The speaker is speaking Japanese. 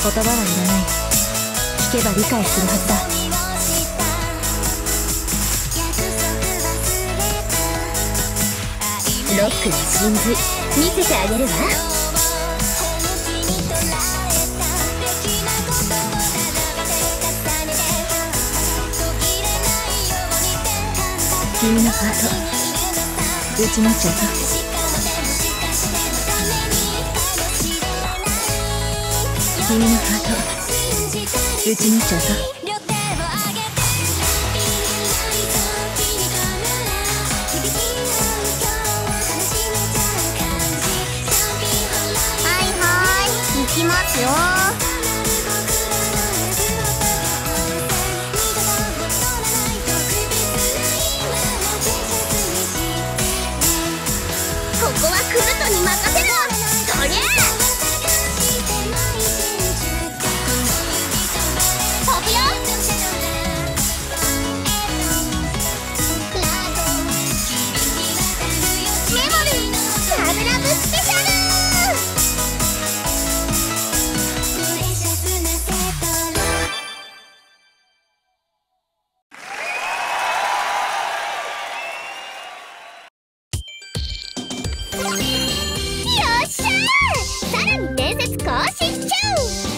葉はいらない。聞けば理解するはずだ。ロックの真髄見せてあげるわ。君のハート打ち持っちゃうぞ。君のハート打ち持っちゃうぞ。行きますよ。ここはクルトに任せろ。そりゃ飛ぶよ。メモリーラブラブスペシャル。よっしゃー、さらに伝説更新中。